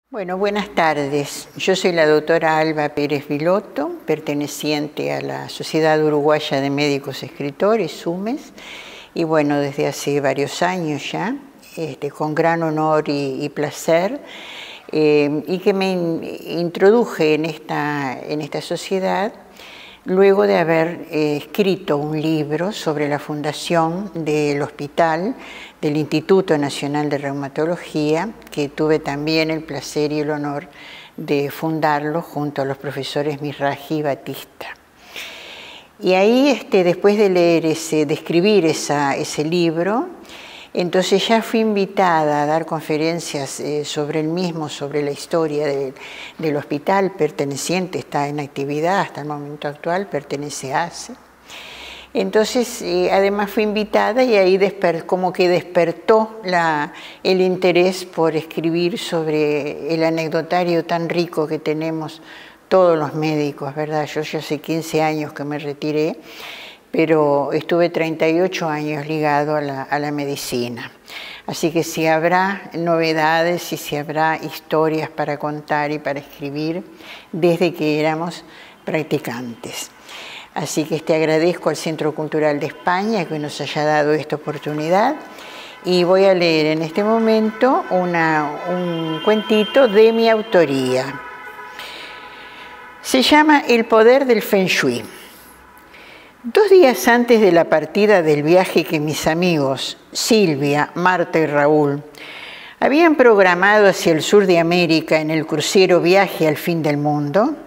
Bueno, buenas tardes. Yo soy la doctora Alba Pérez Vilotto, perteneciente a la Sociedad Uruguaya de Médicos Escritores, SUMES, y bueno, desde hace varios años ya, con gran honor y placer, y que me introduje en esta sociedad luego de haber escrito un libro sobre la fundación del hospital del Instituto Nacional de Reumatología, que tuve también el placer y el honor de fundarlo junto a los profesores Miraji y Batista. Y ahí, después de leer de escribir ese libro, entonces ya fui invitada a dar conferencias sobre el mismo, sobre la historia del hospital perteneciente, está en actividad hasta el momento actual, pertenece a ACE. Entonces, además fui invitada y ahí como que despertó el interés por escribir sobre el anecdotario tan rico que tenemos todos los médicos, ¿verdad? Yo ya hace 15 años que me retiré, pero estuve 38 años ligado a la medicina. Así que si habrá novedades y si habrá historias para contar y para escribir desde que éramos practicantes. Así que agradezco al Centro Cultural de España que nos haya dado esta oportunidad y voy a leer en este momento un cuentito de mi autoría. Se llama El poder del Feng Shui. 2 días antes de la partida del viaje que mis amigos Silvia, Marta y Raúl habían programado hacia el sur de América en el crucero Viaje al Fin del Mundo,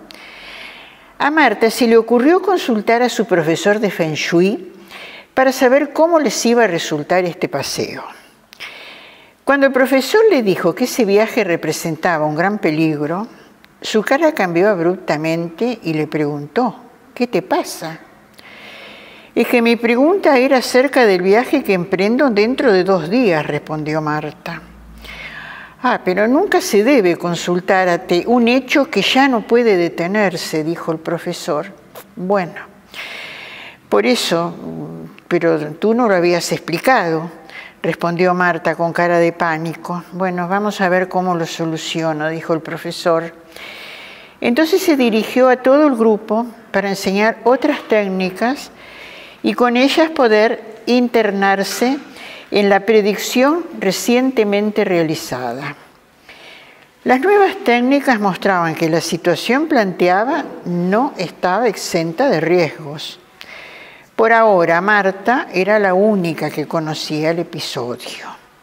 a Marta se le ocurrió consultar a su profesor de Feng Shui para saber cómo les iba a resultar este paseo. Cuando el profesor le dijo que ese viaje representaba un gran peligro, su cara cambió abruptamente y le preguntó: ¿qué te pasa? Es que mi pregunta era acerca del viaje que emprendo dentro de 2 días, respondió Marta. Ah, pero nunca se debe consultar ante un hecho que ya no puede detenerse, dijo el profesor. Bueno, por eso, pero tú no lo habías explicado, respondió Marta con cara de pánico. Bueno, vamos a ver cómo lo soluciono, dijo el profesor. Entonces se dirigió a todo el grupo para enseñar otras técnicas y con ellas poder internarse en la predicción recientemente realizada. Las nuevas técnicas mostraban que la situación planteada no estaba exenta de riesgos. Por ahora, Marta era la única que conocía el episodio.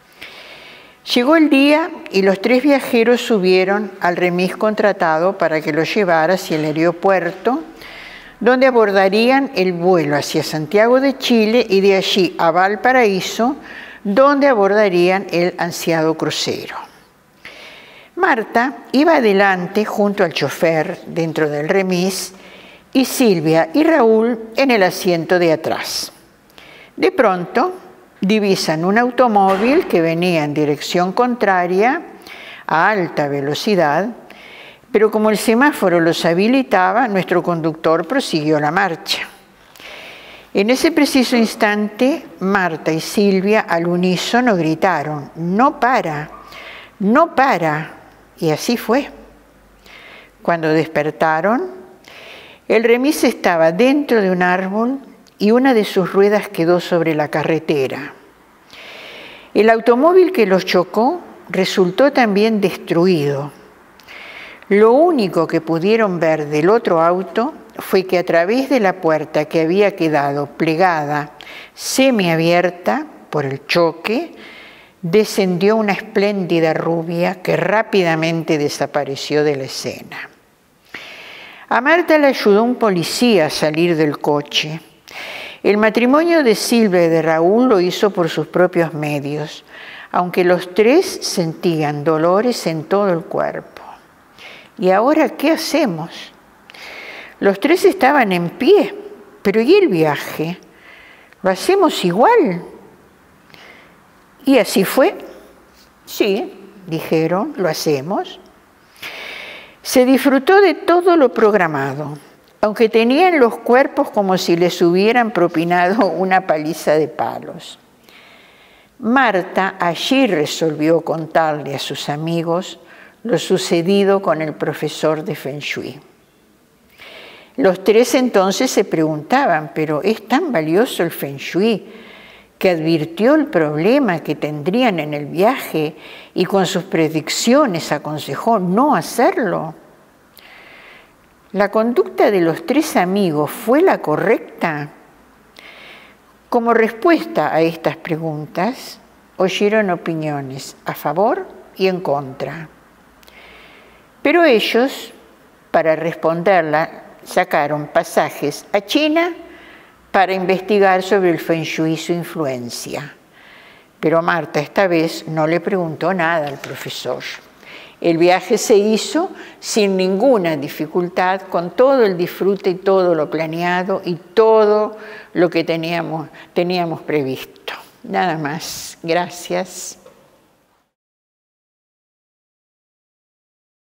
Llegó el día y los 3 viajeros subieron al remis contratado para que los llevara hacia el aeropuerto, donde abordarían el vuelo hacia Santiago de Chile y de allí a Valparaíso, donde abordarían el ansiado crucero. Marta iba adelante junto al chofer dentro del remis y Silvia y Raúl en el asiento de atrás. De pronto divisan un automóvil que venía en dirección contraria a alta velocidad, pero como el semáforo los habilitaba, nuestro conductor prosiguió la marcha. En ese preciso instante, Marta y Silvia al unísono gritaron: ¡no para! ¡No para! Y así fue. Cuando despertaron, el remis estaba dentro de un árbol y una de sus ruedas quedó sobre la carretera. El automóvil que los chocó resultó también destruido. Lo único que pudieron ver del otro auto fue que a través de la puerta que había quedado plegada, semiabierta por el choque, descendió una espléndida rubia que rápidamente desapareció de la escena. A Marta le ayudó un policía a salir del coche. El matrimonio de Silvia y de Raúl lo hizo por sus propios medios, aunque los 3 sentían dolores en todo el cuerpo. ¿Y ahora qué hacemos? Los 3 estaban en pie, pero ¿y el viaje? ¿Lo hacemos igual? Y así fue. Sí, dijeron, lo hacemos. Se disfrutó de todo lo programado, aunque tenían los cuerpos como si les hubieran propinado una paliza de palos. Marta allí resolvió contarle a sus amigos lo sucedido con el profesor de Feng Shui. Los tres entonces se preguntaban, ¿pero es tan valioso el Feng Shui que advirtió el problema que tendrían en el viaje y con sus predicciones aconsejó no hacerlo? ¿La conducta de los tres amigos fue la correcta? Como respuesta a estas preguntas, oyeron opiniones a favor y en contra. Pero ellos, para responderla, sacaron pasajes a China para investigar sobre el Feng Shui y su influencia. Pero Marta esta vez no le preguntó nada al profesor. El viaje se hizo sin ninguna dificultad, con todo el disfrute y todo lo planeado y todo lo que teníamos previsto. Nada más. Gracias.